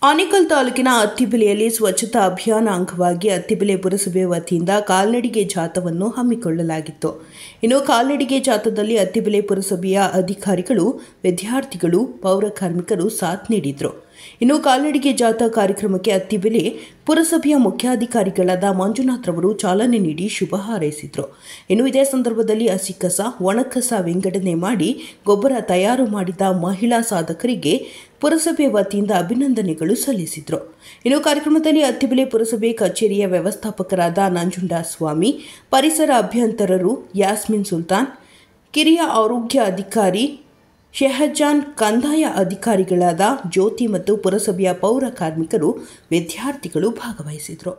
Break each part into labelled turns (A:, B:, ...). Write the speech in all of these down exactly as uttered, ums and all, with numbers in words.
A: ಆನೇಕಲ್ ತಾಲೂಕಿನ ಅತ್ತಿಬೆಲೆಯಲ್ಲಿ ಸ್ವಚ್ಛತಾ ಅಭಿಯಾನ ಅಂಗವಾಗಿ ಅತ್ತಿಬೆಲೆ ಪುರಸಭೆ ವತಿಯಿಂದ ಕಾಲ್ನಡಿಗೆ ಜಾಥಾವನ್ನು ಹಮ್ಮಿಕೊಳ್ಳಲಾಗಿತ್ತು. ಇನ್ನು ಕಾಲ್ನಡಿಗೆ ಜಾಥಾದಲ್ಲಿ ಅತ್ತಿಬೆಲೆ ಪುರಸಭೆಯ ಅಧಿಕಾರಿಗಳು, ವಿದ್ಯಾರ್ಥಿಗಳು, ಪೌರ ಕಾರ್ಮಿಕರು ಸಾಥ್ ನೀಡಿದರು. ಇನ್ನು ಕಾಲ್ನಡಿಗೆ ಜಾಥಾ ಕಾರ್ಯಕ್ರಮಕ್ಕೆ ಅತ್ತಿಬೆಲೆ ಪುರಸಭೆಯ ಮುಖ್ಯಾಧಿಕಾರಿಗಳಾದ ಮಂಜುನಾಥ್ ರವರು ಚಾಲನೆ ನೀಡಿ ಶುಭ ಹಾರೈಸಿದರು. ಇನ್ನು ಇದೇ ಸಂದರ್ಭದಲ್ಲಿ ಹಸಿ ಕಸ, ಒಣಕಸ ವಿಂಗಡಣೆ ಮಾಡಿ ಗೊಬ್ಬರ ತಯಾರು ಮಾಡಿದ ಮಹಿಳಾ ಸಾಧಕರಿಗೆ ಪುರಸಭೆ ವತಿಯಿಂದ ಅಭಿನಂದನೆಗಳು ಸಲ್ಲಿಸಿದರು. ಇನ್ನು ಕಾರ್ಯಕ್ರಮದಲ್ಲಿ ಅತ್ತಿಬೆಲೆ ಪುರಸಭೆ ಕಚೇರಿಯ ವ್ಯವಸ್ಥಾಪಕರಾದ ನಂಜುಂಡಸ್ವಾಮಿ, ಪರಿಸರ ಅಭಿಯಂತರರು ಯಾಸ್ಮಿನ್ ಸುಲ್ತಾನ್, ಕಿರಿಯ ಆರೋಗ್ಯ ಅಧಿಕಾರಿ ಶೆಹಜಾನ್, ಕಂದಾಯ ಅಧಿಕಾರಿಗಳಾದ ಜ್ಯೋತಿ ಮತ್ತು ಪುರಸಭೆಯ ಪೌರ ಕಾರ್ಮಿಕರು, ವಿದ್ಯಾರ್ಥಿಗಳು ಭಾಗವಹಿಸಿದರು.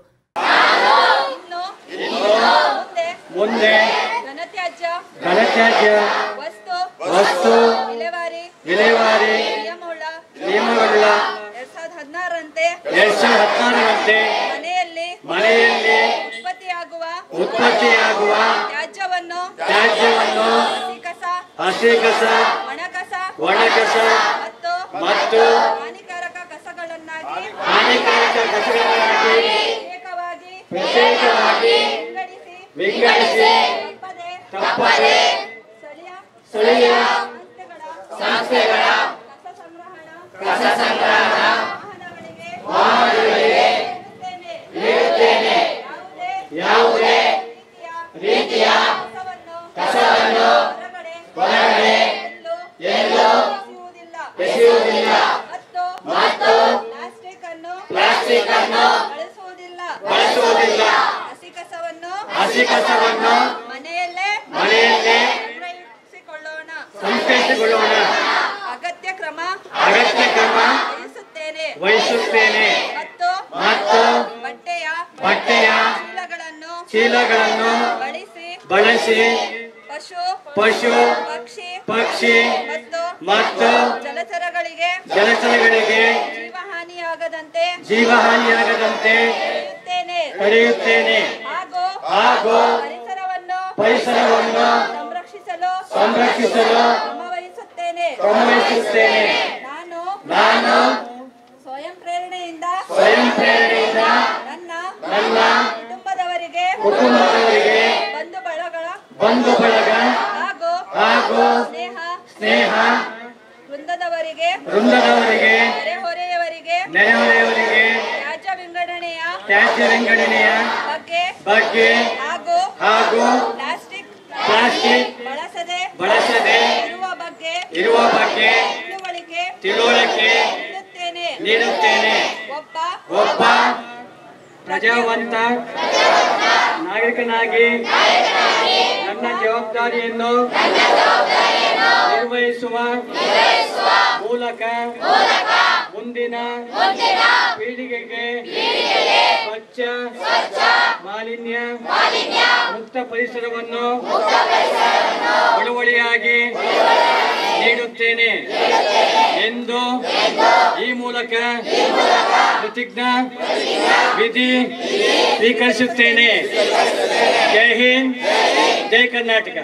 B: ಮುಂದೆ ಘನತ್ಯಾಜ್ಯ ವಸ್ತು ವಿಲೇವಾರಿ ನಿಯಮಗಳ ಎರಡ್ ಸಾವಿರದ ಹದಿನಾರರಂತೆ ಮನೆಯಲ್ಲಿ ಉತ್ಪತ್ತಿಯಾಗುವ ತ್ಯಾಜ್ಯವನ್ನು ಹಸಿ ಕಸ, ಒಣಕಸ ಮತ್ತು ಹಾನಿಕಾರಕ ಕಸಗಳನ್ನಾಗಿ ಪ್ರತ್ಯೇಕವಾಗಿ ವಿಂಗಡಿಸಿ ತಪ್ಪದೆ ಸ್ಥಳೀಯ ಸಂಸ್ಥೆಗಳ ಕಸ ಸಂಗ್ರಹಣಾ ವಾಹನಗಳಿಗೆ ನೀಡುತ್ತೇನೆ. ಯಾವುದೇ ರೀತಿಯ ಕಸವನ್ನು ಹೊರಗಡೆ ಎಲ್ಲೂ ಎಸೆಯುವುದಿಲ್ಲ ಮತ್ತು ಪ್ಲಾಸ್ಟಿಕ್ ಅನ್ನು ಬಳಸುವುದಿಲ್ಲ. ಹಸಿ ಕಸವನ್ನು ಮನೆಯಲ್ಲೇ ಸಂಸ್ಕರಿಸಿಕೊಳ್ಳೋಣ. ಅಗತ್ಯ ಕ್ರಮ ವಹಿಸುತ್ತೇನೆ ಮತ್ತು ಬಟ್ಟೆಯ ಚೀಲಗಳನ್ನು ಬಳಸಿ ಪಶು ಪಕ್ಷಿ ಮತ್ತು ಜಲಚರಗಳಿಗೆ ಜೀವಹಾನಿಯಾಗದಂತೆ ತಡೆಯುತ್ತೇನೆ ಹಾಗೂ ಪರಿಸರವನ್ನು ಸಂರಕ್ಷಿಸಲು ಕ್ರಮವಹಿಸುತ್ತೇನೆ. ನಾನು ಸ್ವಯಂ ಪ್ರೇರಣೆಯಿಂದ ನನ್ನ ಕುಟುಂಬದವರಿಗೆ ಬಂಧು ಬಳಗ ಹಾಗೂ ಸ್ನೇಹ ವೃಂದದವರಿಗೆ ನೆರೆಹೊರೆಯವರಿಗೆ ತ್ಯಾಜ್ಯ ವಿಂಗಡಣೆಯ ಬಗ್ಗೆ ಹಾಗೂ ಪ್ಲಾಸ್ಟಿಕ್ ಬಳಸದೆ ಇರುವ ಬಗ್ಗೆ ತಿಳುವಳಿಕೆ ನೀಡುತ್ತೇನೆ. ಒಬ್ಬ ಪ್ರಜಾವಂತ ನಾಗರಿಕನಾಗಿ ನನ್ನ ಜವಾಬ್ದಾರಿಯನ್ನು ನಿರ್ವಹಿಸುವ ಮೂಲಕ ಮುಂದಿನ ಪೀಳಿಗೆಗೆ ಸ್ವಚ್ಛ ಮಾಲಿನ್ಯ ಮುಕ್ತ ಪರಿಸರವನ್ನು ಬಳುವಳಿಯಾಗಿ ನೀಡುತ್ತೇನೆ ಎಂದು ಈ ಮೂಲಕ ಪ್ರತಿಜ್ಞಾ ವಿಧಿ ಸ್ವೀಕರಿಸುತ್ತೇನೆ. ಜೈ ಹಿಂದ್, ಜೈ ಕರ್ನಾಟಕ.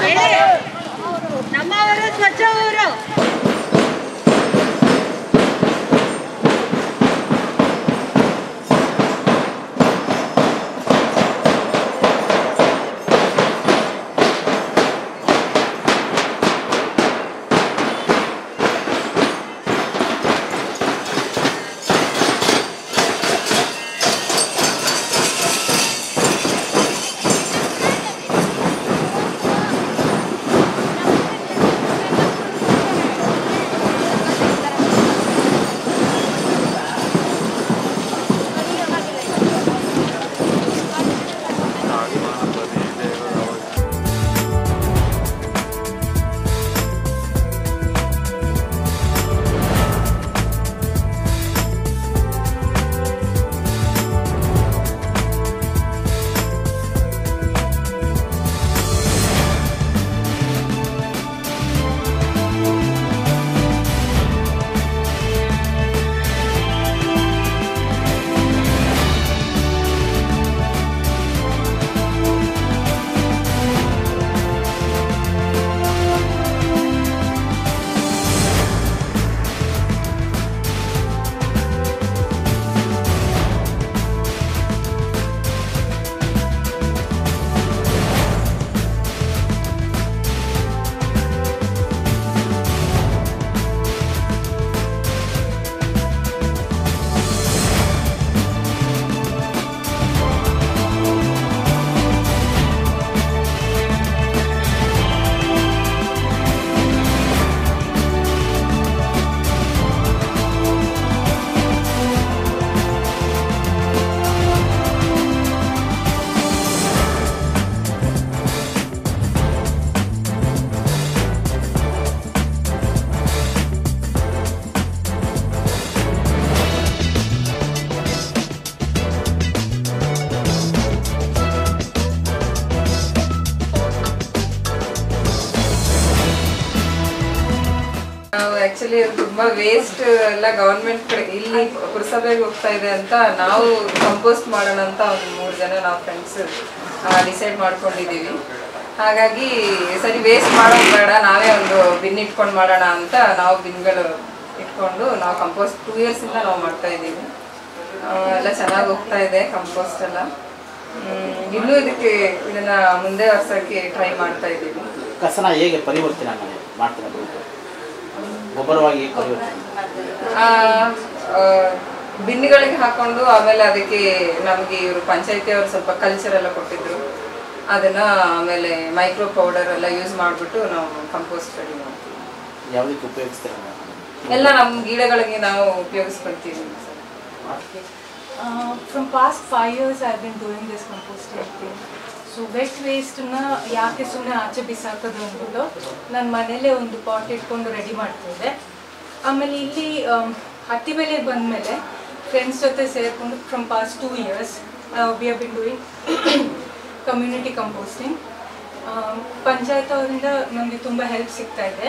C: ನಮ್ಮವರು ಸ್ವಚ್ಛ ಊರು.
D: ಆಕ್ಚುಲಿ ತುಂಬಾ ವೇಸ್ಟ್ ಎಲ್ಲ ಗವರ್ಮೆಂಟ್ ಕಡೆ ಇಲ್ಲಿ ಪುರಸಭೆಗೆ ಹೋಗ್ತಾ ಇದೆ ಅಂತ ನಾವು ಕಂಪೋಸ್ಟ್ ಮಾಡೋಣ ಅಂತ ಒಂದು ಮೂರು ಜನ ನಾವು ಫ್ರೆಂಡ್ಸ್ ಡಿಸೈಡ್ ಮಾಡ್ಕೊಂಡಿದ್ದೀವಿ. ಹಾಗಾಗಿ ಸರಿ ವೇಸ್ಟ್ ಮಾಡೋದು ಬೇಡ, ನಾವೇ ಒಂದು ಬಿನ್ ಇಟ್ಕೊಂಡು ಮಾಡೋಣ ಅಂತ ನಾವು ಬಿನ್ಗಳು ಇಟ್ಕೊಂಡು ನಾವು ಕಂಪೋಸ್ಟ್ ಟೂ ಇಯರ್ಸಿಂದ ನಾವು ಮಾಡ್ತಾ ಇದ್ದೀವಿ. ಎಲ್ಲ ಚೆನ್ನಾಗಿ ಹೋಗ್ತಾ ಇದೆ ಕಂಪೋಸ್ಟ್ ಎಲ್ಲ. ಇನ್ನೂ ಇದಕ್ಕೆ ಇದನ್ನ ಮುಂದೆ ವರ್ಷಕ್ಕೆ ಟ್ರೈ ಮಾಡ್ತಾ ಇದ್ದೀವಿ.
E: ಕಸನ ಹೇಗೆ ಪರಿವರ್ತನೆ ಮಾಡ್ತೀರಾ? ಗೊಬ್ಬರವಾಗಿ
D: ಬಿನ್ನಿಗಳಿಗೆ ಹಾಕೊಂಡು ಆಮೇಲೆ ಅದಕ್ಕೆ ನಮಗೆ ಇವರು ಪಂಚಾಯತಿ ಅವರು ಸ್ವಲ್ಪ ಕಲ್ಚರ್ ಎಲ್ಲ ಕೊಟ್ಟಿದ್ರು, ಅದನ್ನ ಆಮೇಲೆ ಮೈಕ್ರೋ ಪೌಡರ್ ಎಲ್ಲ ಯೂಸ್ ಮಾಡಿಬಿಟ್ಟು ನಾವು ಕಂಪೋಸ್ಟ್ ರೆಡಿ ಮಾಡ್ತೀವಿ.
E: ಯಾವುದಕ್ಕೆ ಉಪಯೋಗಿಸ್ತೀರಾ?
D: ಎಲ್ಲ ನಮ್ಮ ಗಿಡಗಳಿಗೆ ನಾವು ಉಪಯೋಗಿಸ್ಕೊಳ್ತೀವಿ.
F: From past five years I been doing this composting thing. So wet ವೇಸ್ಟನ್ನ ಯಾಕೆ ಸುಮ್ಮನೆ ಆಚೆ ಬಿಸಾಕೋದು ಅಂದ್ಬಿಟ್ಟು ನಾನು ಮನೇಲೇ ಒಂದು ಪಾಟ್ ಇಟ್ಕೊಂಡು ರೆಡಿ ಮಾಡ್ತಿದ್ದೆ. ಆಮೇಲೆ ಇಲ್ಲಿ ಹತ್ತಿಬೆಲೆಗೆ ಬಂದಮೇಲೆ ಫ್ರೆಂಡ್ಸ್ ಜೊತೆ ಸೇರಿಕೊಂಡು from past two years we have been doing community composting. Panchayat ಅವರಿಂದ ನಮಗೆ ತುಂಬ ಹೆಲ್ಪ್ ಸಿಗ್ತಾ ಇದೆ.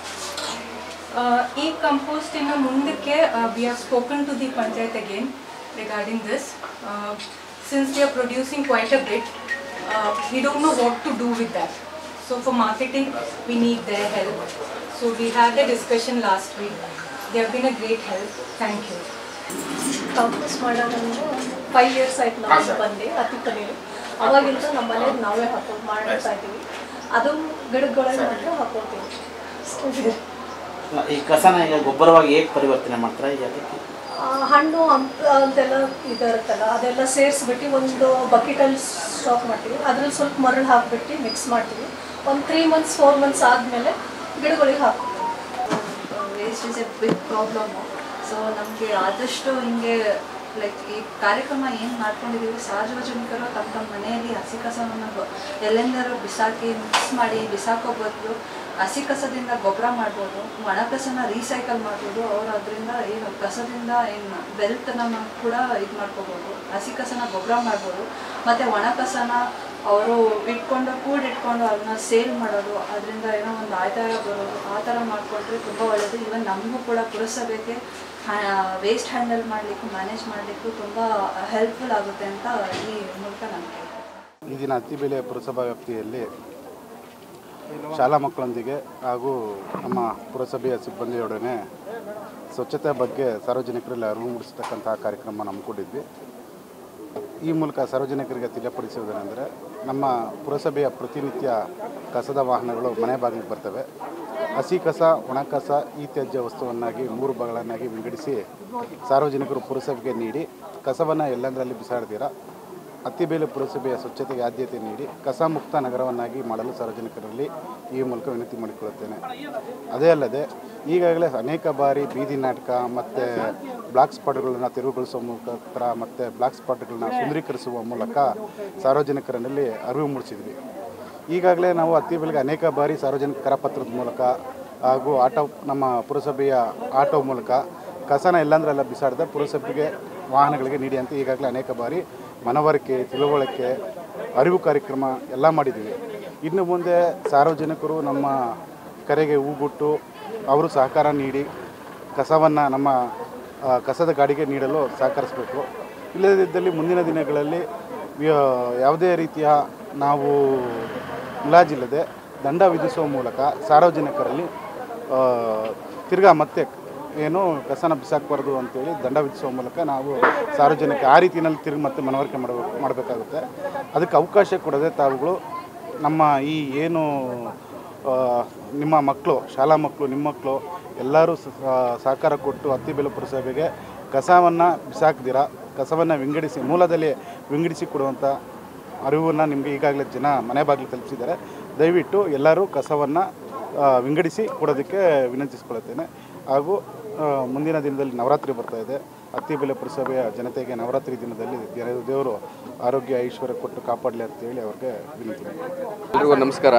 F: ಈ ಕಂಪೋಸ್ಟಿನ ಮುಂದಕ್ಕೆ we have spoken to the panchayat again regarding this. Since we are producing quite a bit, Uh, we don't know what to do with that. So for marketing, we need their help. So we had a discussion last week. They have been a great help. Thank you.
G: Compost ಮಾಡೋದು five years ಆಯ್ತು ನಾವು ಬಂದು ಹತ್ತಿತ್ತಲ್ಲಿ. ಅವಾಗಿಂದ ನಮ್ಮ ಮನೇಲಿ ನಾವೇ ಹಾಕೊಂಡು ಮಾಡ್ತಾ ಇದ್ದೀವಿ. ಅದು ಗಿಡಗಳಿಗೆ ಮಾತ್ರ ಹಾಕೊಳ್ತೀವಿ.
E: ಈ ಕಸನ ಈಗ ಗೊಬ್ಬರವಾಗಿ ಹೇಗೆ ಪರಿವರ್ತನೆ ಮಾಡ್ತಾರೆ? ಅದಕ್ಕೆ
G: ಹಣ್ಣು ಅಂತೆಲ್ಲ ಇದಿರುತ್ತಲ್ಲ ಅದೆಲ್ಲ ಸೇರಿಸ್ಬಿಟ್ಟು ಒಂದು ಬಕೆಟಲ್ಲಿ ಸ್ಟಾಕ್ ಮಾಡ್ತೀವಿ. ಅದ್ರಲ್ಲಿ ಸ್ವಲ್ಪ ಮರಳು ಹಾಕಿಬಿಟ್ಟು ಮಿಕ್ಸ್ ಮಾಡ್ತೀವಿ. ಒಂದು ತ್ರೀ ಮಂತ್ಸ್ ಫೋರ್ ಮಂತ್ಸ್ ಆದಮೇಲೆ ಗಿಡಗಳಿಗೆ ಹಾಕ್ತೀವಿ.
H: Waste is a big problem. So ನಮಗೆ ಆದಷ್ಟು ಹಿಂಗೆ ಲೈಕ್ ಈ ಕಾರ್ಯಕ್ರಮ ಏನು ಮಾಡ್ಕೊಂಡಿದ್ದೀವಿ, ಸಾರ್ವಜನಿಕರು ತಮ್ಮ ತಮ್ಮ ಮನೆಯಲ್ಲಿ ಹಸಿ ಕಸವನ್ನು ಎಲ್ಲೆಂದರೂ ಬಿಸಾಕಿ ಮಿಕ್ಸ್ ಮಾಡಿ ಬಿಸಾಕೋ ಬದಲು ಹಸಿ ಕಸದಿಂದ ಗೊಬ್ಬರ ಮಾಡ್ಬೋದು, ಒಣ ಕಸನ ರೀಸೈಕಲ್ ಮಾಡ್ಬೋದು. ಅವರು ಅದರಿಂದ ಏನು ಕಸದಿಂದ ಏನು ವೆಲ್ತನ್ನ ಕೂಡ ಇದು ಮಾಡ್ಕೋಬೋದು. ಹಸಿ ಕಸನ ಗೊಬ್ಬರ ಮಾಡ್ಬೋದು, ಮತ್ತು ಒಣ ಕಸನ ಅವರು ಇಟ್ಕೊಂಡು ಕೂಡಿಟ್ಕೊಂಡು ಅದನ್ನ ಸೇಲ್ ಮಾಡೋದು, ಅದರಿಂದ ಏನೋ ಒಂದು ಆದಾಯ ಬರೋದು, ಆ ಥರ ಮಾಡಿಕೊಂಡ್ರೆ ತುಂಬ ಒಳ್ಳೆಯದು. ಈವನ್ ನಮಗೂ ಕೂಡ ಪುರಸಭೆಗೆ ವೇಸ್ಟ್ ಹ್ಯಾಂಡಲ್ ಮಾಡಲಿಕ್ಕೂ ಮ್ಯಾನೇಜ್ ಮಾಡಲಿಕ್ಕೂ ತುಂಬ ಹೆಲ್ಪ್ಫುಲ್ ಆಗುತ್ತೆ ಅಂತ ಈ ಮೂಲಕ ನನಗೆ.
I: ಈಗಿನ ಹತ್ತಿಬೆಲೆ ಪುರಸಭಾ ವ್ಯಾಪ್ತಿಯಲ್ಲಿ ಶಾಲಾ ಮಕ್ಕಳೊಂದಿಗೆ ಹಾಗೂ ನಮ್ಮ ಪುರಸಭೆಯ ಸಿಬ್ಬಂದಿಯೊಡನೆ ಸ್ವಚ್ಛತೆ ಬಗ್ಗೆ ಸಾರ್ವಜನಿಕರಲ್ಲಿ ಅರಿವು ಮೂಡಿಸತಕ್ಕಂತಹ ಕಾರ್ಯಕ್ರಮ ಹಮ್ಮಿಕೊಂಡಿದ್ವಿ. ಈ ಮೂಲಕ ಸಾರ್ವಜನಿಕರಿಗೆ ತಿಳಿಯಪಡಿಸುವುದೇನೆಂದರೆ, ನಮ್ಮ ಪುರಸಭೆಯ ಪ್ರತಿನಿತ್ಯ ಕಸದ ವಾಹನಗಳು ಮನೆ ಬಾಗಿಲಿಗೆ ಬರ್ತವೆ. ಹಸಿ ಕಸ, ಒಣ ಕಸ, ಈ ತ್ಯಾಜ್ಯ ವಸ್ತುವನ್ನಾಗಿ ಮೂರು ಭಾಗಗಳನ್ನಾಗಿ ವಿಂಗಡಿಸಿ ಸಾರ್ವಜನಿಕರು ಪುರಸಭೆಗೆ ನೀಡಿ ಕಸವನ್ನು ಎಲ್ಲೆಂದರಲ್ಲಿ ಬಿಸಾಡದಿರ ಅತ್ತಿಬೇಲೆ ಪುರಸಭೆಯ ಸ್ವಚ್ಛತೆಗೆ ಆದ್ಯತೆ ನೀಡಿ ಕಸ ಮುಕ್ತ ನಗರವನ್ನಾಗಿ ಮಾಡಲು ಸಾರ್ವಜನಿಕರಲ್ಲಿ ಈ ಮೂಲಕ ವಿನಂತಿ ಮಾಡಿಕೊಳ್ಳುತ್ತೇನೆ. ಅದೇ ಅಲ್ಲದೆ ಈಗಾಗಲೇ ಅನೇಕ ಬಾರಿ ಬೀದಿ ನಾಟಕ ಮತ್ತು ಬ್ಲಾಕ್ ಸ್ಪಾಟ್ಗಳನ್ನು ತೆರವುಗೊಳಿಸುವ ಮುಖಾಂತರ ಮತ್ತು ಬ್ಲಾಕ್ ಸ್ಪಾಟ್ಗಳನ್ನ ಸುಂದರೀಕರಿಸುವ ಮೂಲಕ ಸಾರ್ವಜನಿಕರಲ್ಲಿ ಅರಿವು ಮೂಡಿಸಿದ್ವಿ. ಈಗಾಗಲೇ ನಾವು ಅತ್ತಿಬೇಲೆಗೆ ಅನೇಕ ಬಾರಿ ಸಾರ್ವಜನಿಕ ಕರಪತ್ರದ ಮೂಲಕ ಹಾಗೂ ಆಟೋ ನಮ್ಮ ಪುರಸಭೆಯ ಆಟೋ ಮೂಲಕ ಕಸನ ಎಲ್ಲಂದ್ರೆಲ್ಲ ಬಿಸಾಡದೆ ಪುರಸಭೆಗೆ ವಾಹನಗಳಿಗೆ ನೀಡಿ ಅಂತ ಈಗಾಗಲೇ ಅನೇಕ ಬಾರಿ ಮನವರಿಕೆ, ತಿಳುವಳಿಕೆ, ಅರಿವು ಕಾರ್ಯಕ್ರಮ ಎಲ್ಲ ಮಾಡಿದ್ದೀವಿ. ಇನ್ನು ಮುಂದೆ ಸಾರ್ವಜನಿಕರು ನಮ್ಮ ಕರೆಗೆ ಹೂಗುಟ್ಟು ಅವರು ಸಹಕಾರ ನೀಡಿ ಕಸವನ್ನು ನಮ್ಮ ಕಸದ ಗಾಡಿಗೆ ನೀಡಲು ಸಹಕರಿಸಬೇಕು. ಇಲ್ಲದಿದ್ದಲ್ಲಿ ಮುಂದಿನ ದಿನಗಳಲ್ಲಿ ಯಾವುದೇ ರೀತಿಯ ನಾವು ಮುಲಾಜಿಲ್ಲದೆ ದಂಡ ವಿಧಿಸುವ ಮೂಲಕ ಸಾರ್ವಜನಿಕರಲ್ಲಿ ತಿರ್ಗಾ ಮತ್ತೆ ಏನು ಕಸನ ಬಿಸಾಕಬಾರ್ದು ಅಂತೇಳಿ ದಂಡ ವಿಧಿಸುವ ಮೂಲಕ ನಾವು ಸಾರ್ವಜನಿಕ ಆ ರೀತಿಯಲ್ಲಿ ತಿರುಗಿ ಮತ್ತೆ ಮನವರಿಕೆ ಮಾಡಬೇಕು ಮಾಡಬೇಕಾಗುತ್ತೆ. ಅದಕ್ಕೆ ಅವಕಾಶ ಕೊಡದೆ ತಾವುಗಳು ನಮ್ಮ ಈ ಏನು ನಿಮ್ಮ ಮಕ್ಕಳು, ಶಾಲಾ ಮಕ್ಕಳು, ನಿಮ್ಮ ಮಕ್ಕಳು ಎಲ್ಲರೂ ಸಹಕಾರ ಕೊಟ್ಟು ಅತ್ತಿಬೇಲೆ ಪುರಸಭೆಗೆ ಕಸವನ್ನು ಬಿಸಾಕದಿರ ಕಸವನ್ನು ವಿಂಗಡಿಸಿ ಮೂಲದಲ್ಲಿ ವಿಂಗಡಿಸಿ ಕೊಡುವಂಥ ಅರಿವನ್ನು ನಿಮಗೆ ಈಗಾಗಲೇ ಜನ ಮನೆ ಬಾಗಿಲು ತಲುಪಿಸಿದ್ದಾರೆ. ದಯವಿಟ್ಟು ಎಲ್ಲರೂ ಕಸವನ್ನು ವಿಂಗಡಿಸಿ ಕೊಡೋದಕ್ಕೆ ವಿನಂತಿಸಿಕೊಳ್ಳುತ್ತೇನೆ. ಹಾಗೂ ಮುಂದಿನ ದಿನದಲ್ಲಿ ನವರಾತ್ರಿ ಬರ್ತಾಯಿದೆ. ಅತ್ತಿಬೇಲೆ ಪುರಸಭೆಯ ಜನತೆಗೆ ನವರಾತ್ರಿ ದಿನದಲ್ಲಿ ದೇವರು ಆರೋಗ್ಯ ಐಶ್ವರ್ಯ ಕೊಟ್ಟು ಕಾಪಾಡಲಿ ಅಂತೇಳಿ ಅವ್ರಿಗೆ ವಿನಂತಿ.
J: ಎಲ್ರಿಗೂ ನಮಸ್ಕಾರ.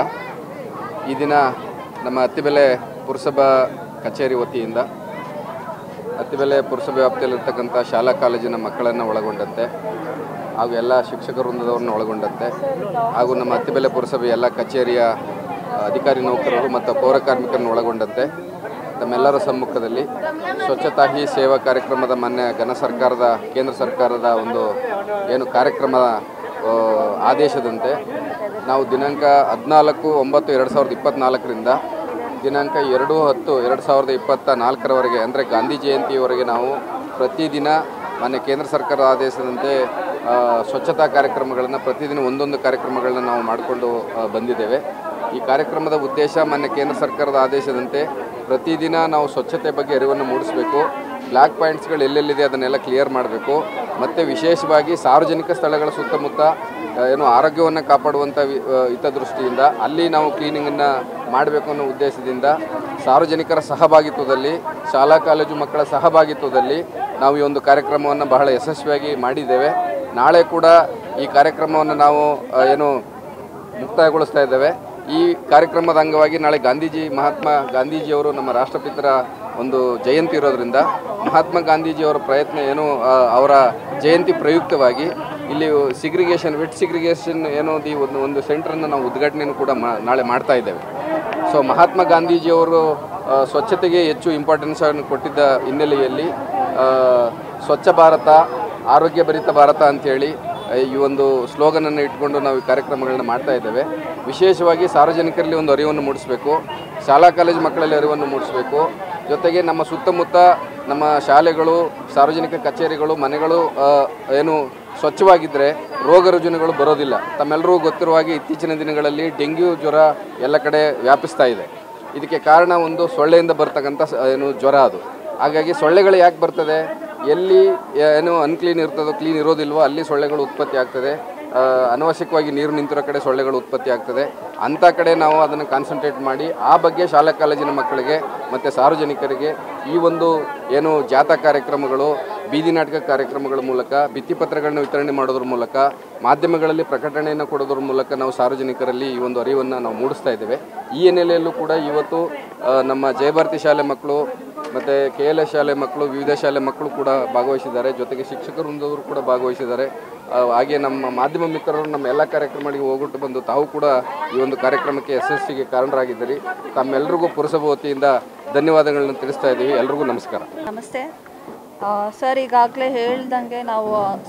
J: ಈ ದಿನ ನಮ್ಮ ಅತ್ತಿಬೇಲೆ ಪುರಸಭಾ ಕಚೇರಿ ವತಿಯಿಂದ ಅತ್ತಿಬೇಲೆ ಪುರಸಭೆ ವ್ಯಾಪ್ತಿಯಲ್ಲಿರ್ತಕ್ಕಂಥ ಶಾಲಾ ಕಾಲೇಜಿನ ಮಕ್ಕಳನ್ನು ಒಳಗೊಂಡಂತೆ ಹಾಗೂ ಎಲ್ಲ ಶಿಕ್ಷಕ ವೃಂದದವ್ರನ್ನ ಒಳಗೊಂಡಂತೆ ಹಾಗೂ ನಮ್ಮ ಅತ್ತಿಬೇಲೆ ಪುರಸಭೆಯ ಎಲ್ಲ ಕಚೇರಿಯ ಅಧಿಕಾರಿ ನೌಕರರು ಮತ್ತು ಪೌರ ಕಾರ್ಮಿಕರನ್ನು ಒಳಗೊಂಡಂತೆ ತಮ್ಮೆಲ್ಲರ ಸಮ್ಮುಖದಲ್ಲಿ ಸ್ವಚ್ಛತಾ ಹಿ ಸೇವಾ ಕಾರ್ಯಕ್ರಮದ ಮಾನ್ಯ ಘನ ಸರ್ಕಾರದ ಕೇಂದ್ರ ಸರ್ಕಾರದ ಒಂದು ಏನು ಕಾರ್ಯಕ್ರಮದ ಆದೇಶದಂತೆ ನಾವು ದಿನಾಂಕ ಹದಿನಾಲ್ಕು ಒಂಬತ್ತು ಎರಡು ಸಾವಿರದ ಇಪ್ಪತ್ತ್ನಾಲ್ಕರಿಂದ ದಿನಾಂಕ ಎರಡು ಹತ್ತು ಎರಡು ಸಾವಿರದ ಇಪ್ಪತ್ತ ನಾಲ್ಕರವರೆಗೆ ಅಂದರೆ ಗಾಂಧಿ ಜಯಂತಿಯವರೆಗೆ ನಾವು ಪ್ರತಿದಿನ ಮಾನ್ಯ ಕೇಂದ್ರ ಸರ್ಕಾರದ ಆದೇಶದಂತೆ ಸ್ವಚ್ಛತಾ ಕಾರ್ಯಕ್ರಮಗಳನ್ನು ಪ್ರತಿದಿನ ಒಂದೊಂದು ಕಾರ್ಯಕ್ರಮಗಳನ್ನ ನಾವು ಮಾಡಿಕೊಂಡು ಬಂದಿದ್ದೇವೆ. ಈ ಕಾರ್ಯಕ್ರಮದ ಉದ್ದೇಶ ಮಾನ್ಯ ಕೇಂದ್ರ ಸರ್ಕಾರದ ಆದೇಶದಂತೆ ಪ್ರತಿದಿನ ನಾವು ಸ್ವಚ್ಛತೆ ಬಗ್ಗೆ ಅರಿವನ್ನು ಮೂಡಿಸಬೇಕು. ಬ್ಲ್ಯಾಕ್ ಪಾಯಿಂಟ್ಸ್ಗಳು ಎಲ್ಲೆಲ್ಲಿದೆ ಅದನ್ನೆಲ್ಲ ಕ್ಲಿಯರ್ ಮಾಡಬೇಕು. ಮತ್ತು ವಿಶೇಷವಾಗಿ ಸಾರ್ವಜನಿಕ ಸ್ಥಳಗಳ ಸುತ್ತಮುತ್ತ ಏನು ಆರೋಗ್ಯವನ್ನು ಕಾಪಾಡುವಂಥ ಹಿತದೃಷ್ಟಿಯಿಂದ ಅಲ್ಲಿ ನಾವು ಕ್ಲೀನಿಂಗನ್ನು ಮಾಡಬೇಕು ಅನ್ನೋ ಉದ್ದೇಶದಿಂದ ಸಾರ್ವಜನಿಕರ ಸಹಭಾಗಿತ್ವದಲ್ಲಿ, ಶಾಲಾ ಕಾಲೇಜು ಮಕ್ಕಳ ಸಹಭಾಗಿತ್ವದಲ್ಲಿ ನಾವು ಈ ಒಂದು ಕಾರ್ಯಕ್ರಮವನ್ನು ಬಹಳ ಯಶಸ್ವಿಯಾಗಿ ಮಾಡಿದ್ದೇವೆ. ನಾಳೆ ಕೂಡ ಈ ಕಾರ್ಯಕ್ರಮವನ್ನು ನಾವು ಏನು ಮುಕ್ತಾಯಗೊಳಿಸ್ತಾ ಇದ್ದೇವೆ. ಈ ಕಾರ್ಯಕ್ರಮದ ಅಂಗವಾಗಿ ನಾಳೆ ಗಾಂಧೀಜಿ ಮಹಾತ್ಮ ಗಾಂಧೀಜಿಯವರು ನಮ್ಮ ರಾಷ್ಟ್ರಪಿತರ ಒಂದು ಜಯಂತಿ ಇರೋದರಿಂದ ಮಹಾತ್ಮ ಗಾಂಧೀಜಿಯವರ ಪ್ರಯತ್ನ ಏನು ಅವರ ಜಯಂತಿ ಪ್ರಯುಕ್ತವಾಗಿ ಇಲ್ಲಿ ಸಿಗ್ರಿಗೇಷನ್ ವೆಟ್ ಸಿಗ್ರಿಗೇಷನ್ ಏನೋ ದಿ ಒಂದು ಒಂದು ಸೆಂಟ್ರನ್ನು ನಾವು ಉದ್ಘಾಟನೆಯನ್ನು ಕೂಡ ನಾಳೆ ಮಾಡ್ತಾ ಇದ್ದೇವೆ. ಸೊ ಮಹಾತ್ಮ ಗಾಂಧೀಜಿಯವರು ಸ್ವಚ್ಛತೆಗೆ ಹೆಚ್ಚು ಇಂಪಾರ್ಟೆನ್ಸನ್ನು ಕೊಟ್ಟಿದ್ದ ಹಿನ್ನೆಲೆಯಲ್ಲಿ ಸ್ವಚ್ಛ ಭಾರತ ಆರೋಗ್ಯಭರಿತ ಭಾರತ ಅಂಥೇಳಿ ಈ ಒಂದು ಸ್ಲೋಗನನ್ನು ಇಟ್ಕೊಂಡು ನಾವು ಈ ಕಾರ್ಯಕ್ರಮಗಳನ್ನ ಮಾಡ್ತಾ ಇದ್ದೇವೆ. ವಿಶೇಷವಾಗಿ ಸಾರ್ವಜನಿಕರಲ್ಲಿ ಒಂದು ಅರಿವನ್ನು ಮೂಡಿಸಬೇಕು, ಶಾಲಾ ಕಾಲೇಜು ಮಕ್ಕಳಲ್ಲಿ ಅರಿವನ್ನು ಮೂಡಿಸಬೇಕು. ಜೊತೆಗೆ ನಮ್ಮ ಸುತ್ತಮುತ್ತ ನಮ್ಮ ಶಾಲೆಗಳು, ಸಾರ್ವಜನಿಕ ಕಚೇರಿಗಳು, ಮನೆಗಳು ಏನು ಸ್ವಚ್ಛವಾಗಿದ್ದರೆ ರೋಗ ರುಜಿನಗಳು ಬರೋದಿಲ್ಲ. ತಮ್ಮೆಲ್ಲರೂ ಗೊತ್ತಿರುವ ಹಾಗೆ ಇತ್ತೀಚಿನ ದಿನಗಳಲ್ಲಿ ಡೆಂಗ್ಯೂ ಜ್ವರ ಎಲ್ಲ ಕಡೆ ವ್ಯಾಪಿಸ್ತಾ ಇದೆ. ಇದಕ್ಕೆ ಕಾರಣ ಒಂದು ಸೊಳ್ಳೆಯಿಂದ ಬರ್ತಕ್ಕಂಥ ಏನು ಜ್ವರ ಅದು. ಹಾಗಾಗಿ ಸೊಳ್ಳೆಗಳು ಯಾಕೆ ಬರ್ತದೆ, ಎಲ್ಲಿ ಏನು ಅನ್ಕ್ಲೀನ್ ಇರ್ತದೋ, ಕ್ಲೀನ್ ಇರೋದಿಲ್ವೋ ಅಲ್ಲಿ ಸೊಳ್ಳೆಗಳು ಉತ್ಪತ್ತಿ ಆಗ್ತದೆ. ಅನವಶ್ಯಕವಾಗಿ ನೀರು ನಿಂತಿರೋ ಕಡೆ ಸೊಳ್ಳೆಗಳು ಉತ್ಪತ್ತಿ ಆಗ್ತದೆ. ಅಂಥ ಕಡೆ ನಾವು ಅದನ್ನು ಕಾನ್ಸಂಟ್ರೇಟ್ ಮಾಡಿ ಆ ಬಗ್ಗೆ ಶಾಲಾ ಕಾಲೇಜಿನ ಮಕ್ಕಳಿಗೆ ಮತ್ತು ಸಾರ್ವಜನಿಕರಿಗೆ ಈ ಒಂದು ಏನು ಜಾಥಾ ಕಾರ್ಯಕ್ರಮಗಳು, ಬೀದಿ ನಾಟಕ ಕಾರ್ಯಕ್ರಮಗಳ ಮೂಲಕ, ಭಿತ್ತಿಪತ್ರಗಳನ್ನ ವಿತರಣೆ ಮಾಡೋದ್ರ ಮೂಲಕ, ಮಾಧ್ಯಮಗಳಲ್ಲಿ ಪ್ರಕಟಣೆಯನ್ನು ಕೊಡೋದ್ರ ಮೂಲಕ ನಾವು ಸಾರ್ವಜನಿಕರಲ್ಲಿ ಈ ಒಂದು ಅರಿವನ್ನು ನಾವು ಮೂಡಿಸ್ತಾ ಇದ್ದೇವೆ. ಈ ಹಿನ್ನೆಲೆಯಲ್ಲೂ ಕೂಡ ಇವತ್ತು ನಮ್ಮ ಜಯಭಾರತಿ ಶಾಲೆ ಮಕ್ಕಳು ಮತ್ತು ಕೆ ಎಲ್ ಎಸ್ ಶಾಲೆ ಮಕ್ಕಳು, ವಿವಿಧ ಶಾಲೆ ಮಕ್ಕಳು ಕೂಡ ಭಾಗವಹಿಸಿದ್ದಾರೆ. ಜೊತೆಗೆ ಶಿಕ್ಷಕರು ವೃಂದವರು ಕೂಡ ಭಾಗವಹಿಸಿದ್ದಾರೆ. ಹಾಗೆ ನಮ್ಮ ಮಾಧ್ಯಮ ಮಿತ್ರರು ನಮ್ಮ ಎಲ್ಲ ಕಾರ್ಯಕ್ರಮಗಳಿಗೆ ಹೋಗ್ಬಿಟ್ಟು ಬಂದು ತಾವು ಕೂಡ ಈ ಒಂದು ಕಾರ್ಯಕ್ರಮಕ್ಕೆ ಯಶಸ್ಸಿಗೆ ಕಾರಣರಾಗಿದ್ದೀರಿ. ತಮ್ಮೆಲ್ಲರಿಗೂ ಪುರಸಭೆ ವತಿಯಿಂದ ಧನ್ಯವಾದಗಳನ್ನು ತಿಳಿಸ್ತಾ ಇದ್ದೀವಿ. ಎಲ್ರಿಗೂ ನಮಸ್ಕಾರ.
H: ನಮಸ್ತೆ ಸರ್. ಈಗಾಗಲೇ ಹೇಳ್ದಂಗೆ ನಾವು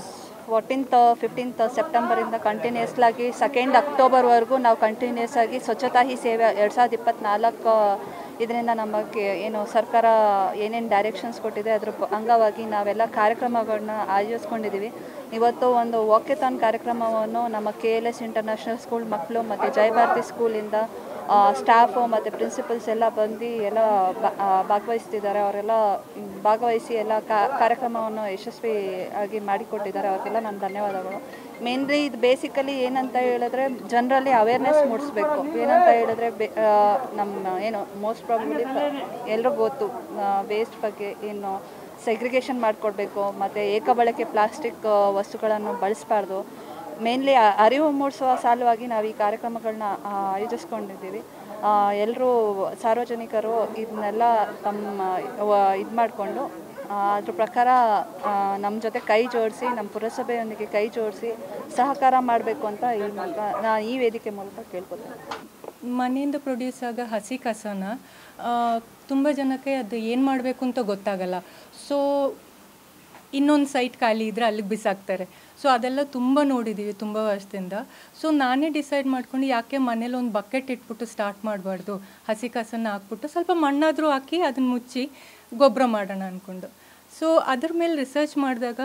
H: ಫೋರ್ಟೀನ್ತ್ ಫಿಫ್ಟೀನ್ತ್ ಸೆಪ್ಟೆಂಬರಿಂದ ಕಂಟಿನ್ಯೂಸ್ ಆಗಿ ಸೆಕೆಂಡ್ ಅಕ್ಟೋಬರ್ವರೆಗೂ ನಾವು ಕಂಟಿನ್ಯೂಸ್ ಆಗಿ ಸ್ವಚ್ಛತಾ ಹಿ ಸೇವೆ ಎರಡು ಸಾವಿರದ ಇಪ್ಪತ್ತ್ನಾಲ್ಕು ಇದರಿಂದ ನಮಗೆ ಏನು ಸರ್ಕಾರ ಏನೇನು ಡೈರೆಕ್ಷನ್ಸ್ ಕೊಟ್ಟಿದೆ ಅದ್ರ ಅಂಗವಾಗಿ ನಾವೆಲ್ಲ ಕಾರ್ಯಕ್ರಮಗಳನ್ನ ಆಯೋಜಿಸ್ಕೊಂಡಿದ್ದೀವಿ. ಇವತ್ತು ಒಂದು ವಾಕೆಥಾನ್ ಕಾರ್ಯಕ್ರಮವನ್ನು ನಮ್ಮ K L S international school ಮಕ್ಕಳು ಮತ್ತು ಜೈ ಭಾರತಿ ಸ್ಕೂಲಿಂದ ಸ್ಟಾಫು ಮತ್ತು ಪ್ರಿನ್ಸಿಪಲ್ಸ್ ಎಲ್ಲ ಬಂದು ಎಲ್ಲ ಭಾಗವಹಿಸ್ತಿದ್ದಾರೆ. ಅವರೆಲ್ಲ ಭಾಗವಹಿಸಿ ಎಲ್ಲ ಕಾರ್ಯಕ್ರಮವನ್ನು ಯಶಸ್ವಿಯಾಗಿ ಮಾಡಿಕೊಟ್ಟಿದ್ದಾರೆ. ಅವ್ರಿಗೆಲ್ಲ ನನ್ನ ಧನ್ಯವಾದಗಳು. ಮೇನ್ಲಿ ಇದು ಬೇಸಿಕಲಿ ಏನಂತ ಹೇಳಿದ್ರೆ ಜನರಲ್ಲಿ ಅವೇರ್ನೆಸ್ ಮೂಡಿಸ್ಬೇಕು. ಏನಂತ ಹೇಳಿದ್ರೆ ಬೆ ನಮ್ಮ ಏನು ಮೋಸ್ಟ್ ಪ್ರಾಬಬ್ಲಿ ಎಲ್ರಿಗೂ ಗೊತ್ತು ವೇಸ್ಟ್ ಬಗ್ಗೆ, ಏನು ಸೆಗ್ರಿಗೇಷನ್ ಮಾಡಿಕೊಡ್ಬೇಕು ಮತ್ತು ಏಕಬಳಕೆ ಪ್ಲಾಸ್ಟಿಕ್ ವಸ್ತುಗಳನ್ನು ಬಳಸಬಾರ್ದು. ಮೇನ್ಲಿ ಅರಿವು ಮೂಡಿಸುವ ಸಲುವಾಗಿ ನಾವು ಈ ಕಾರ್ಯಕ್ರಮಗಳನ್ನ ಆಯೋಜಿಸ್ಕೊಂಡಿದ್ದೀವಿ. ಎಲ್ಲರೂ ಸಾರ್ವಜನಿಕರು ಇದನ್ನೆಲ್ಲ ತಮ್ಮ ಇದು ಮಾಡಿಕೊಂಡು ಅದ್ರ ಪ್ರಕಾರ ನಮ್ಮ ಜೊತೆ ಕೈ ಜೋಡಿಸಿ, ನಮ್ಮ ಪುರಸಭೆಯೊಂದಿಗೆ ಕೈ ಜೋಡಿಸಿ ಸಹಕಾರ ಮಾಡಬೇಕು ಅಂತ ಈ ಮೂಲಕ ನಾನು ಈ ವೇದಿಕೆ ಮೂಲಕ ಕೇಳ್ಕೊತೀನಿ.
F: ಮನೆಯಿಂದ ಪ್ರೊಡ್ಯೂಸ್ ಆಗೋ ಹಸಿ ಕಸನ ತುಂಬ ಜನಕ್ಕೆ ಅದು ಏನು ಮಾಡಬೇಕು ಅಂತ ಗೊತ್ತಾಗಲ್ಲ. ಸೊ ಇನ್ನೊಂದು ಸೈಟ್ ಖಾಲಿ ಇದ್ದರೆ ಅಲ್ಲಿಗೆ ಬಿಸಾಕ್ತಾರೆ. ಸೊ ಅದೆಲ್ಲ ತುಂಬ ನೋಡಿದ್ದೀವಿ ತುಂಬ ವರ್ಷದಿಂದ. ಸೊ ನಾನೇ ಡಿಸೈಡ್ ಮಾಡ್ಕೊಂಡು ಯಾಕೆ ಮನೇಲಿ ಒಂದು ಬಕೆಟ್ ಇಟ್ಬಿಟ್ಟು ಸ್ಟಾರ್ಟ್ ಮಾಡಬಾರ್ದು, ಹಸಿ ಕಸನ ಹಾಕ್ಬಿಟ್ಟು ಸ್ವಲ್ಪ ಮಣ್ಣಾದರೂ ಹಾಕಿ ಅದನ್ನು ಮುಚ್ಚಿ ಗೊಬ್ಬರ ಮಾಡೋಣ ಅಂದ್ಕೊಂಡು. ಸೊ ಅದ್ರ ಮೇಲೆ ರಿಸರ್ಚ್ ಮಾಡಿದಾಗ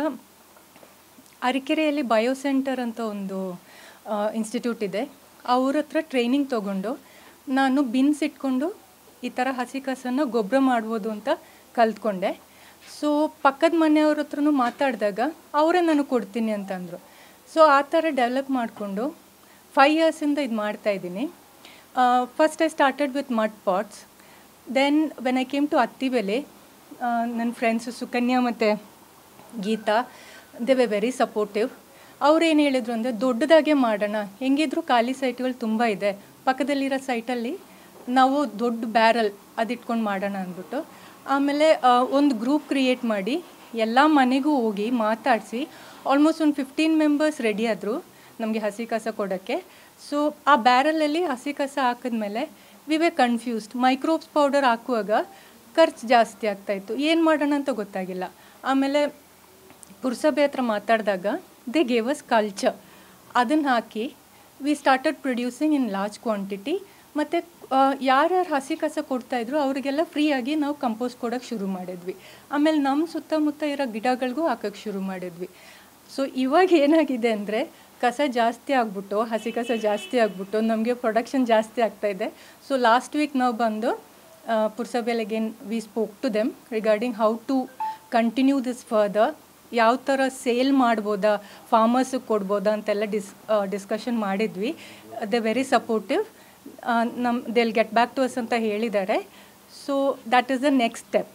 F: ಅರಕೆರೆಯಲ್ಲಿ ಬಯೋಸೆಂಟರ್ ಅಂತ ಒಂದು ಇನ್ಸ್ಟಿಟ್ಯೂಟ್ ಇದೆ. ಅವ್ರ ಹತ್ರ ಟ್ರೈನಿಂಗ್ ತೊಗೊಂಡು ನಾನು ಬಿನ್ಸ್ ಇಟ್ಕೊಂಡು ಈ ಥರ ಹಸಿ ಕಸನ ಗೊಬ್ಬರ ಮಾಡ್ಬೋದು ಅಂತ ಕಲ್ತ್ಕೊಂಡೆ. ಸೊ ಪಕ್ಕದ ಮನೆಯವ್ರ ಹತ್ರನೂ ಮಾತಾಡಿದಾಗ ಅವರೇ ನನಗೆ ಕೊಡ್ತೀನಿ ಅಂತಂದರು. ಸೊ ಆ ಥರ ಡೆವಲಪ್ ಮಾಡಿಕೊಂಡು ಫೈವ್ ಇಯರ್ಸಿಂದ ಇದು ಮಾಡ್ತಾಯಿದ್ದೀನಿ. First I started with mud pots. Then when I came to Attibele, ನನ್ನ ಫ್ರೆಂಡ್ಸು ಸುಕನ್ಯಾ ಮತ್ತು Geeta, they were very supportive. ಅವ್ರೇನು ಹೇಳಿದ್ರು ಅಂದರೆ ದೊಡ್ಡದಾಗೆ ಮಾಡೋಣ, ಹೆಂಗಿದ್ರು ಖಾಲಿ ಸೈಟ್ಗಳು ತುಂಬ ಇದೆ, ಪಕ್ಕದಲ್ಲಿರೋ ಸೈಟಲ್ಲಿ ನಾವು ದೊಡ್ಡ ಬ್ಯಾರಲ್ ಅದಿಟ್ಕೊಂಡು ಮಾಡೋಣ ಅಂದ್ಬಿಟ್ಟು ಆಮೇಲೆ ಒಂದು ಗ್ರೂಪ್ ಕ್ರಿಯೇಟ್ ಮಾಡಿ ಎಲ್ಲ ಮನೆಗೂ ಹೋಗಿ ಮಾತಾಡಿಸಿ ಆಲ್ಮೋಸ್ಟ್ ಒಂದು ಫಿಫ್ಟೀನ್ ಮೆಂಬರ್ಸ್ ರೆಡಿ ಆದರು ನಮಗೆ ಹಸಿ ಕಸ ಕೊಡೋಕ್ಕೆ. ಸೊ ಆ ಬ್ಯಾರಲಲ್ಲಿ ಹಸಿ ಕಸ ಹಾಕಿದ್ಮೇಲೆ we were confused. Microbes powder ಹಾಕುವಾಗ ಖರ್ಚು ಜಾಸ್ತಿ ಆಗ್ತಾಯಿತ್ತು, ಏನು ಮಾಡೋಣ ಅಂತ ಗೊತ್ತಾಗಿಲ್ಲ. ಆಮೇಲೆ ಪುರಸಭೆ ಹತ್ರ ಮಾತಾಡಿದಾಗ ದೇ ಗೇವ್ ಅಸ್ ಕಲ್ಚರ್. ಅದನ್ನು ಹಾಕಿ we started producing in large quantity. ಮತ್ತು ಯಾರ್ಯಾರು ಹಸಿ ಕಸ ಕೊಡ್ತಾಯಿದ್ರು ಅವರಿಗೆಲ್ಲ ಫ್ರೀಯಾಗಿ ನಾವು ಕಂಪೋಸ್ಟ್ ಕೊಡೋಕ್ಕೆ ಶುರು ಮಾಡಿದ್ವಿ. ಆಮೇಲೆ ನಮ್ಮ ಸುತ್ತಮುತ್ತ ಇರೋ ಗಿಡಗಳಿಗೂ ಹಾಕೋಕ್ಕೆ ಶುರು ಮಾಡಿದ್ವಿ. ಸೊ ಇವಾಗ ಏನಾಗಿದೆ ಅಂದರೆ ಕಸ ಜಾಸ್ತಿ ಆಗ್ಬಿಟ್ಟು, ಹಸಿ ಕಸ ಜಾಸ್ತಿ ಆಗ್ಬಿಟ್ಟು ನಮಗೆ ಪ್ರೊಡಕ್ಷನ್ ಜಾಸ್ತಿ ಆಗ್ತಾಯಿದೆ. ಸೊ ಲಾಸ್ಟ್ ವೀಕ್ ನಾವು ಬಂದು ಪುರಸಭೆಯಲ್ಲಿ again we spoke to them regarding how to continue this further. ಯಾವ ಥರ ಸೇಲ್ ಮಾಡ್ಬೋದಾ, ಫಾರ್ಮರ್ಸಿಗೆ ಕೊಡ್ಬೋದಾ ಅಂತೆಲ್ಲ ಡಿಸ್ ಡಿಸ್ಕಷನ್ ಮಾಡಿದ್ವಿ. They very supportive. ನಮ್ಮ they'll get back to us ಅಂತ ಹೇಳಿದ್ದಾರೆ. So that is the next step.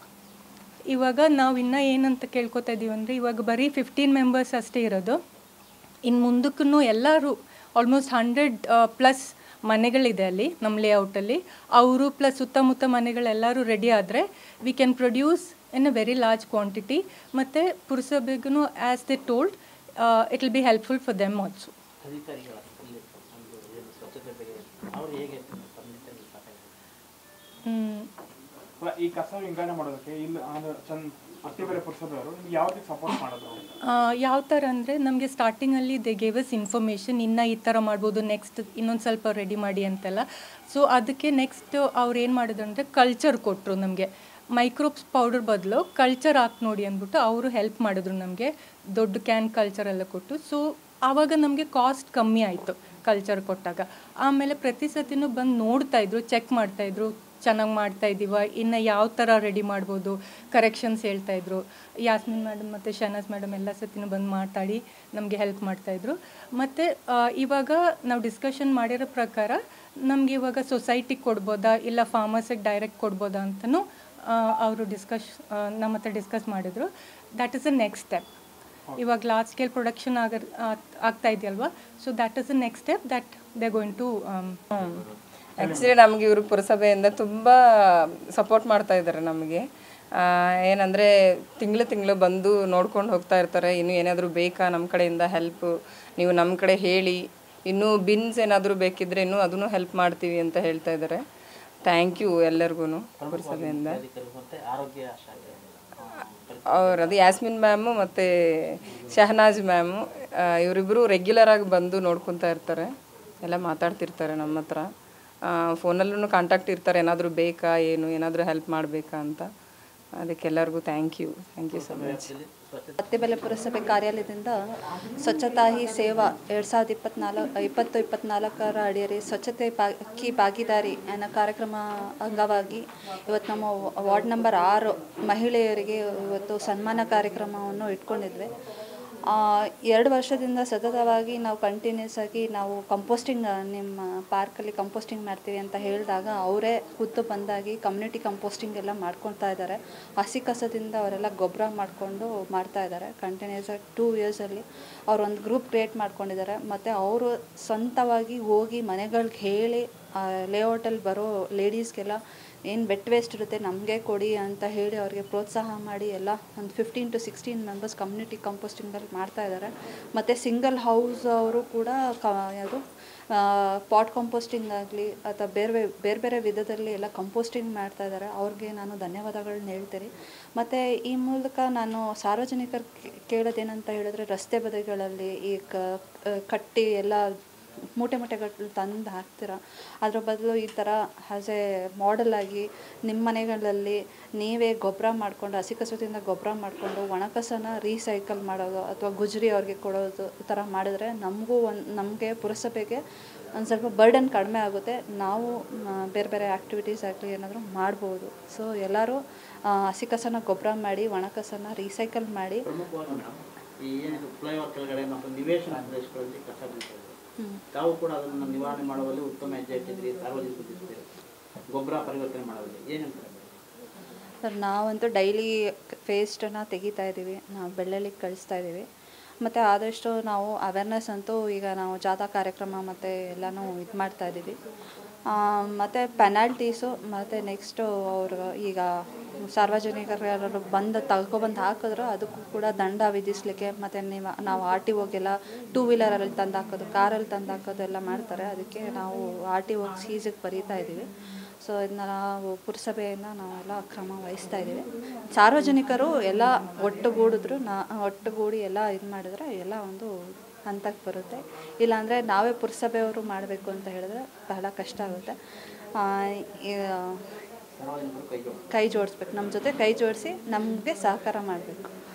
F: ಇವಾಗ ನಾವು ಇನ್ನೂ ಏನಂತ ಕೇಳ್ಕೊತಾ ಇದ್ದೀವಿ ಅಂದರೆ, ಇವಾಗ ಬರೀ ಫಿಫ್ಟೀನ್ ಮೆಂಬರ್ಸ್ ಅಷ್ಟೇ ಇರೋದು. ಇನ್ನು ಮುಂದಕ್ಕೂ ಎಲ್ಲರೂ ಆಲ್ಮೋಸ್ಟ್ ಹಂಡ್ರೆಡ್ ಪ್ಲಸ್ ಮನೆಗಳಿದೆ ಅಲ್ಲಿ ನಮ್ಮ ಲೇಔಟಲ್ಲಿ. ಅವರು ಪ್ಲಸ್ ಸುತ್ತಮುತ್ತ ಮನೆಗಳೆಲ್ಲರೂ ರೆಡಿ ಆದರೆ we can produce in a very large quantity. ಮತ್ತು ಪುರಸಭೆಗೂ as they told it will be helpful for them also.
K: ಈ ಕಸ ವಿಂಗಡಣೆ ಮಾಡೋದಕ್ಕೆ ಇಲ್ಲಿ ಅತ್ತಿಬೆಲೆ ಪುರಸಭೆಯವರು ನಿಮ್ಗೆ ಯಾವ ರೀತಿ ಸಪೋರ್ಟ್ ಮಾಡೋದು?
F: ಯಾವ ಥರ ಅಂದರೆ ನಮಗೆ ಸ್ಟಾರ್ಟಿಂಗಲ್ಲಿ ದೇ ಗೇವ್ ಅಸ್ ಇನ್ಫಾರ್ಮೇಷನ್, ಇನ್ನು ಈ ಥರ ಮಾಡ್ಬೋದು, ನೆಕ್ಸ್ಟ್ ಇನ್ನೊಂದು ಸ್ವಲ್ಪ ರೆಡಿ ಮಾಡಿ ಅಂತೆಲ್ಲ. ಸೊ ಅದಕ್ಕೆ ನೆಕ್ಸ್ಟ್ ಅವ್ರು ಏನು ಮಾಡಿದ್ರು ಅಂದರೆ ಕಲ್ಚರ್ ಕೊಟ್ಟರು ನಮಗೆ. ಮೈಕ್ರೋಬ್ಸ್ ಪೌಡರ್ ಬದಲು ಕಲ್ಚರ್ ಹಾಕಿ ನೋಡಿ ಅಂದ್ಬಿಟ್ಟು ಅವರು ಹೆಲ್ಪ್ ಮಾಡಿದ್ರು ನಮಗೆ. ದೊಡ್ಡ ಕ್ಯಾನ್ ಕಲ್ಚರ್ ಎಲ್ಲ ಕೊಟ್ಟು. ಸೊ ಆವಾಗ ನಮಗೆ ಕಾಸ್ಟ್ ಕಮ್ಮಿ ಆಯಿತು ಕಲ್ಚರ್ ಕೊಟ್ಟಾಗ. ಆಮೇಲೆ ಪ್ರತಿ ಸತಿನೂ ಬಂದು ನೋಡ್ತಾಯಿದ್ರು, ಚೆಕ್ ಮಾಡ್ತಾಯಿದ್ರು, ಚೆನ್ನಾಗಿ ಮಾಡ್ತಾಯಿದ್ದೀವ, ಇನ್ನು ಯಾವ ಥರ ರೆಡಿ ಮಾಡ್ಬೋದು, ಕರೆಕ್ಷನ್ಸ್ ಹೇಳ್ತಾಯಿದ್ರು. ಯಾಸ್ಮಿನ್ ಮೇಡಮ್ ಮತ್ತು ಶಹನಾಜ್ ಮೇಡಮ್ ಎಲ್ಲ ಸತಿನೂ ಬಂದು ಮಾತಾಡಿ ನಮಗೆ ಹೆಲ್ಪ್ ಮಾಡ್ತಾಯಿದ್ರು. ಮತ್ತು ಇವಾಗ ನಾವು ಡಿಸ್ಕಷನ್ ಮಾಡಿರೋ ಪ್ರಕಾರ ನಮ್ಗೆ ಇವಾಗ ಸೊಸೈಟಿಗೆ ಕೊಡ್ಬೋದಾ ಇಲ್ಲ ಫಾರ್ಮರ್ಸಿಗೆ ಡೈರೆಕ್ಟ್ ಕೊಡ್ಬೋದಾ ಅಂತಲೂ ಅವರು ಡಿಸ್ಕಶ್ ನಮ್ಮ ಹತ್ರ ಡಿಸ್ಕಸ್ ಮಾಡಿದರು. That is the next step. ಇವಾಗ ಲಾರ್ಜ್ ಸ್ಕೇಲ್ ಪ್ರೊಡಕ್ಷನ್ ಆಗ ಆಗ್ತಾ ಇದೆಯಲ್ವಾ. So that is the next step that they going to.
D: Actually ನಮಗೆ ಇವರು ಪುರಸಭೆಯಿಂದ ತುಂಬ ಸಪೋರ್ಟ್ ಮಾಡ್ತಾ ಇದ್ದಾರೆ ನಮಗೆ. ಏನಂದರೆ ತಿಂಗಳು ತಿಂಗಳು ಬಂದು ನೋಡ್ಕೊಂಡು ಹೋಗ್ತಾ ಇರ್ತಾರೆ. ಇನ್ನೂ ಏನಾದರೂ ಬೇಕಾ ನಮ್ಮ ಕಡೆಯಿಂದ ಹೆಲ್ಪ್, ನೀವು ನಮ್ಮ ಕಡೆ ಹೇಳಿ, ಇನ್ನೂ ಬಿನ್ಸ್ ಏನಾದರೂ ಬೇಕಿದ್ದರೆ ಇನ್ನೂ ಅದನ್ನು ಹೆಲ್ಪ್ ಮಾಡ್ತೀವಿ ಅಂತ ಹೇಳ್ತಾ ಇದ್ದಾರೆ. ಥ್ಯಾಂಕ್ ಯು ಎಲ್ಲರಿಗೂ ಪುರಸಭೆಯಿಂದ. ಅವ್ರು ಅದು ಯಾಸ್ಮಿನ್ ಮ್ಯಾಮು ಮತ್ತು ಶಹನಾಜ್ ಮ್ಯಾಮು ಇವರಿಬ್ಬರು ರೆಗ್ಯುಲರಾಗಿ ಬಂದು ನೋಡ್ಕೊತಾ ಇರ್ತಾರೆ, ಎಲ್ಲ ಮಾತಾಡ್ತಿರ್ತಾರೆ ನಮ್ಮ ಹತ್ರ. ಫೋನಲ್ಲೂ ಕಾಂಟ್ಯಾಕ್ಟ್ ಇರ್ತಾರೆ, ಏನಾದರೂ ಬೇಕಾ ಏನು ಏನಾದರೂ ಹೆಲ್ಪ್ ಮಾಡಬೇಕಾ ಅಂತ. ಅದಕ್ಕೆಲ್ಲರಿಗೂ thank you thank you so much.
H: Attibele ಪುರಸಭೆ ಕಾರ್ಯಾಲಯದಿಂದ ಸ್ವಚ್ಛತಾ ಹಿ ಸೇವಾ ಎರಡು ಸಾವಿರದ ಇಪ್ಪತ್ನಾಲ್ಕು ಇಪ್ಪತ್ತು ಇಪ್ಪತ್ನಾಲ್ಕರ ಅಡಿಯಲ್ಲಿ ಸ್ವಚ್ಛತೆ ಕಿ ಭಾಗಿದಾರಿ ಅನ್ನೋ ಕಾರ್ಯಕ್ರಮ ಅಂಗವಾಗಿ ಇವತ್ತು ನಮ್ಮ ವಾರ್ಡ್ ನಂಬರ್ ಆರು ಮಹಿಳೆಯರಿಗೆ ಇವತ್ತು ಸನ್ಮಾನ ಕಾರ್ಯಕ್ರಮವನ್ನು ಇಟ್ಕೊಂಡಿದ್ವಿ. ಎರಡು ವರ್ಷದಿಂದ ಸತತವಾಗಿ ನಾವು ಕಂಟಿನ್ಯೂಸ್ ಆಗಿ ನಾವು ಕಂಪೋಸ್ಟಿಂಗ್ ನಿಮ್ಮ ಪಾರ್ಕಲ್ಲಿ ಕಂಪೋಸ್ಟಿಂಗ್ ಮಾಡ್ತೀವಿ ಅಂತ ಹೇಳಿದಾಗ ಅವರೇ ಖುದ್ದು ಬಂದಾಗಿ ಕಮ್ಯುನಿಟಿ ಕಂಪೋಸ್ಟಿಂಗ್ ಎಲ್ಲ ಮಾಡ್ಕೊಳ್ತಾ ಇದ್ದಾರೆ. ಹಸಿ ಕಸದಿಂದ ಅವರೆಲ್ಲ ಗೊಬ್ಬರ ಮಾಡಿಕೊಂಡು ಮಾಡ್ತಾ ಇದ್ದಾರೆ. ಕಂಟಿನ್ಯೂಸ್ ಆಗಿ ಟೂ ಇಯರ್ಸಲ್ಲಿ ಅವ್ರು ಒಂದು ಗ್ರೂಪ್ ಕ್ರಿಯೇಟ್ ಮಾಡ್ಕೊಂಡಿದ್ದಾರೆ. ಮತ್ತು ಅವರು ಸ್ವಂತವಾಗಿ ಹೋಗಿ ಮನೆಗಳಿಗೆ ಹೇಳಿ ಲೇಔಟಲ್ಲಿ ಬರೋ ಲೇಡೀಸ್ಗೆಲ್ಲ ಏನು ವೆಟ್ ವೇಸ್ಟ್ ಇರುತ್ತೆ ನಮಗೆ ಕೊಡಿ ಅಂತ ಹೇಳಿ ಅವ್ರಿಗೆ ಪ್ರೋತ್ಸಾಹ ಮಾಡಿ ಎಲ್ಲ ಒಂದು fifteen to sixteen members community ಕಂಪೋಸ್ಟಿಂಗಲ್ಲಿ ಮಾಡ್ತಾ ಇದ್ದಾರೆ. ಮತ್ತು ಸಿಂಗಲ್ ಹೌಸ್ ಅವರು ಕೂಡ ಕ ಯಾವುದು ಪಾಟ್ ಕಂಪೋಸ್ಟಿಂಗ್ ಆಗಲಿ ಅಥವಾ ಬೇರೆ ಬೇರೆ ಬೇರೆ ವಿಧದಲ್ಲಿ ಎಲ್ಲ ಕಂಪೋಸ್ಟಿಂಗ್ ಮಾಡ್ತಾ ಇದ್ದಾರೆ. ಅವ್ರಿಗೆ ನಾನು ಧನ್ಯವಾದಗಳನ್ನ ಹೇಳ್ತೀನಿ. ಮತ್ತು ಈ ಮೂಲಕ ನಾನು ಸಾರ್ವಜನಿಕರು ಕೇಳೋದೇನಂತ ಹೇಳಿದ್ರೆ, ರಸ್ತೆ ಬದಿಗಳಲ್ಲಿ ಈ ಕಟ್ಟಿ ಎಲ್ಲ ಮೂಟೆ ಮೂಟೆಗಳು ತಂದು ಹಾಕ್ತೀರ, ಅದರ ಬದಲು ಈ ಥರ ಆ್ಯಸ್ ಎ ಮಾಡೆಲಾಗಿ ನಿಮ್ಮ ಮನೆಗಳಲ್ಲಿ ನೀವೇ ಗೊಬ್ಬರ ಮಾಡಿಕೊಂಡು ಹಸಿ ಕಸದಿಂದ ಗೊಬ್ಬರ ಮಾಡಿಕೊಂಡು ಒಣ ಕಸನ ರೀಸೈಕಲ್ ಮಾಡೋದು ಅಥವಾ ಗುಜರಿ ಅವ್ರಿಗೆ ಕೊಡೋದು ಈ ಥರ ಮಾಡಿದ್ರೆ ನಮಗೂ ಒಂದು ನಮಗೆ ಪುರಸಭೆಗೆ ಒಂದು ಸ್ವಲ್ಪ ಬರ್ಡನ್ ಕಡಿಮೆ ಆಗುತ್ತೆ. ನಾವು ಬೇರೆ ಬೇರೆ ಆ್ಯಕ್ಟಿವಿಟೀಸ್ ಆಗಲಿ ಏನಾದರೂ ಮಾಡ್ಬೋದು. ಸೊ ಎಲ್ಲರೂ ಹಸಿ ಕಸನ ಗೊಬ್ಬರ ಮಾಡಿ ಒಣ ಕಸನ ರೀಸೈಕಲ್ ಮಾಡಿ
E: ತಾವು ಕೂಡ ಅದನ್ನು ನಿವಾರಣೆ ಮಾಡುವಲ್ಲಿ ಉತ್ತಮ ಹೆಜ್ಜೆ ಇಟ್ಟಿದ್ರಿ. ಸಾರ್ವಜನಿಕರು ಗೊಬ್ಬರ ಪರಿವರ್ತನೆ ಮಾಡುವಲ್ಲಿ ಏನಂತಾರೆ
H: ಸರ್? ನಾವಂತೂ ಡೈಲಿ ವೇಸ್ಟನ್ನು ತೆಗಿತಾ ಇದ್ದೀವಿ, ನಾವು ಬೆಳ್ಳುಳ್ಳಿಗೆ ಕಳಿಸ್ತಾ ಇದ್ದೀವಿ. ಮತ್ತು ಆದಷ್ಟು ನಾವು ಅವೇರ್ನೆಸ್ ಅಂತೂ ಈಗ ನಾವು ಜಾಥಾ ಕಾರ್ಯಕ್ರಮ ಮತ್ತು ಎಲ್ಲನೂ ಇದು ಮಾಡ್ತಾ ಇದ್ದೀವಿ. ಮತ್ತು ಪೆನಾಲ್ಟೀಸು ಮತ್ತು ನೆಕ್ಸ್ಟು ಅವರು ಈಗ ಸಾರ್ವಜನಿಕರು ಯಾರು ಬಂದು ತಗೊಬಂದು ಹಾಕಿದ್ರು ಅದಕ್ಕೂ ಕೂಡ ದಂಡ ವಿಧಿಸಲಿಕ್ಕೆ, ಮತ್ತು ನೀವು ನಾವು ಆರ್ ಟಿ ಓಗೆಲ್ಲ ಟೂ ವೀಲರಲ್ಲಿ ತಂದು ಹಾಕೋದು, ಕಾರಲ್ಲಿ ತಂದು ಹಾಕೋದು ಎಲ್ಲ ಮಾಡ್ತಾರೆ. ಅದಕ್ಕೆ ನಾವು ಆರ್ ಟಿ ಓಗೆ ಸೀಸಿಗೆ ಬರೀತಾ ಇದ್ದೀವಿ. ಸೊ ಇದನ್ನ ನಾವು ಪುರಸಭೆಯಿಂದ ನಾವೆಲ್ಲ ಕ್ರಮ ವಹಿಸ್ತಾ ಇದ್ದೀವಿ. ಸಾರ್ವಜನಿಕರು ಎಲ್ಲ ಒಟ್ಟುಗೂಡಿದ್ರು ನಾ ಒಟ್ಟುಗೂಡಿ ಎಲ್ಲ ಇದು ಮಾಡಿದ್ರೆ ಎಲ್ಲ ಒಂದು ಹಂತಕ್ಕೆ ಬರುತ್ತೆ. ಇಲ್ಲಾಂದರೆ ನಾವೇ ಪುರಸಭೆಯವರು ಮಾಡಬೇಕು ಅಂತ ಹೇಳಿದ್ರೆ ಬಹಳ ಕಷ್ಟ ಆಗುತ್ತೆ. ಕೈ ಜೋಡಿಸ್ಬೇಕು, ನಮ್ಮ ಜೊತೆ ಕೈ ಜೋಡಿಸಿ ನಮಗೆ ಸಹಕಾರ ಮಾಡಬೇಕು.